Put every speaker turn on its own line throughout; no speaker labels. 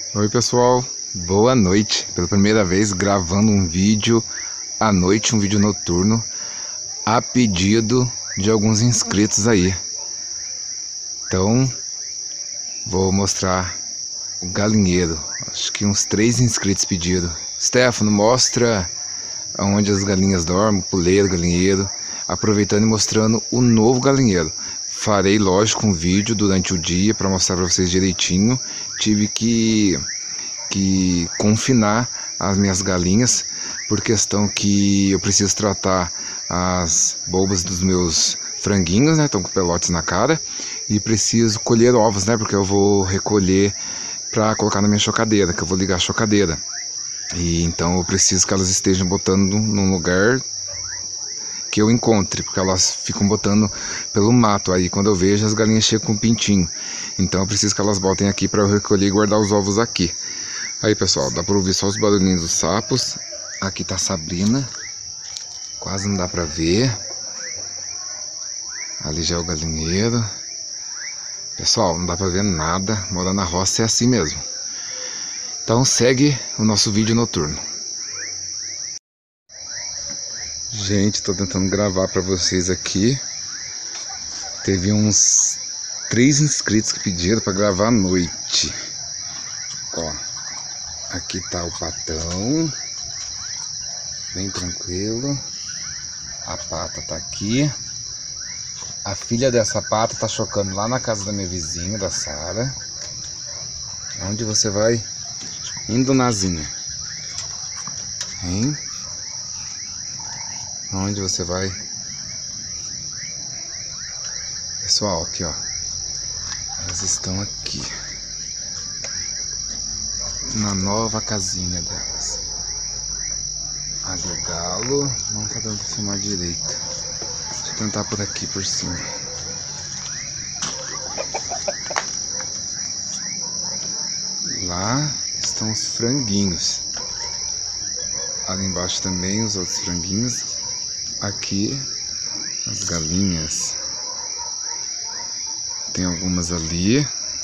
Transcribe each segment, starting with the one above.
Oi pessoal, boa noite. Pela primeira vez gravando um vídeo à noite, um vídeo noturno, a pedido de alguns inscritos aí. Então, vou mostrar o galinheiro. Acho que uns 3 inscritos pediram. Stefano, mostra onde as galinhas dormem, puleiro, galinheiro. Aproveitando e mostrando o novo galinheiro. Farei, lógico, um vídeo durante o dia para mostrar para vocês direitinho. Tive que confinar as minhas galinhas por questão que eu preciso tratar as bolbas dos meus franguinhos, né? Estão com pelotes na cara, e preciso colher ovos, né? Porque eu vou recolher para colocar na minha chocadeira, que eu vou ligar a chocadeira. E então eu preciso que elas estejam botando num lugar que eu encontre, porque elas ficam botando pelo mato. Aí quando eu vejo, as galinhas chegam com um pintinho. Então eu preciso que elas botem aqui para eu recolher e guardar os ovos aqui. Aí pessoal, dá para ouvir só os barulhinhos dos sapos. Aqui tá a Sabrina, quase não dá para ver. Ali já é o galinheiro. Pessoal, não dá para ver nada. Morar na roça é assim mesmo. Então segue o nosso vídeo noturno. Gente, tô tentando gravar para vocês aqui. Teve uns 3 inscritos que pediram para gravar à noite. Ó, aqui tá o patão, bem tranquilo. A pata tá aqui. A filha dessa pata tá chocando lá na casa da minha vizinha, da Sara. Onde você vai? Indo, Nazinha. Hein? Onde você vai? Pessoal, aqui ó, elas estão aqui na nova casinha delas. Ali o galo, não tá dando pra filmar direito. Deixa eu tentar por aqui por cima. Lá estão os franguinhos. Ali embaixo também os outros franguinhos. Aqui as galinhas. Tem algumas ali.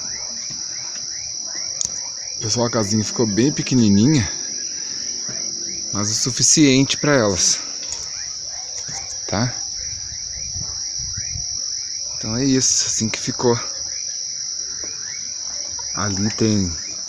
Pessoal, a casinha ficou bem pequenininha, mas o suficiente para elas, tá? Então é isso, assim que ficou. Ali tem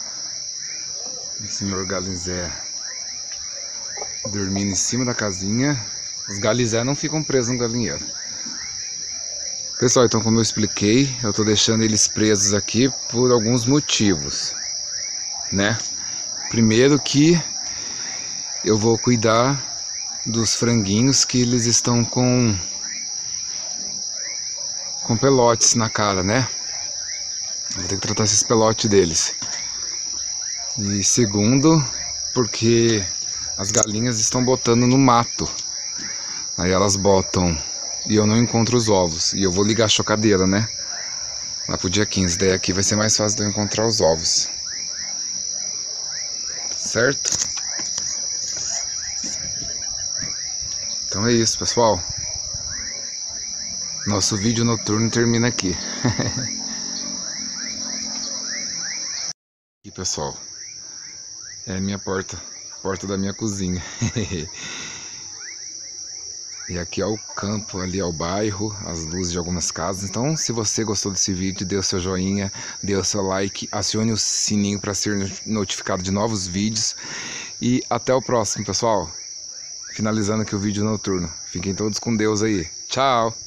o senhor Galizé dormindo em cima da casinha. Os galizé não ficam presos no galinheiro. Pessoal, então como eu expliquei, eu tô deixando eles presos aqui por alguns motivos, né? Primeiro que eu vou cuidar dos franguinhos que eles estão com pelotes na cara, né? Vou ter que tratar esses pelotes deles. E segundo, porque as galinhas estão botando no mato. Aí elas botam e eu não encontro os ovos. E eu vou ligar a chocadeira, né? Lá pro dia 15. Daí aqui vai ser mais fácil de eu encontrar os ovos. Certo? Então é isso, pessoal. Nosso vídeo noturno termina aqui. Aqui, pessoal, é a minha porta da minha cozinha. E aqui é o campo, ali é o bairro, as luzes de algumas casas. Então, se você gostou desse vídeo, dê o seu joinha, dê o seu like, acione o sininho para ser notificado de novos vídeos. E até o próximo, pessoal. Finalizando aqui o vídeo noturno. Fiquem todos com Deus aí. Tchau!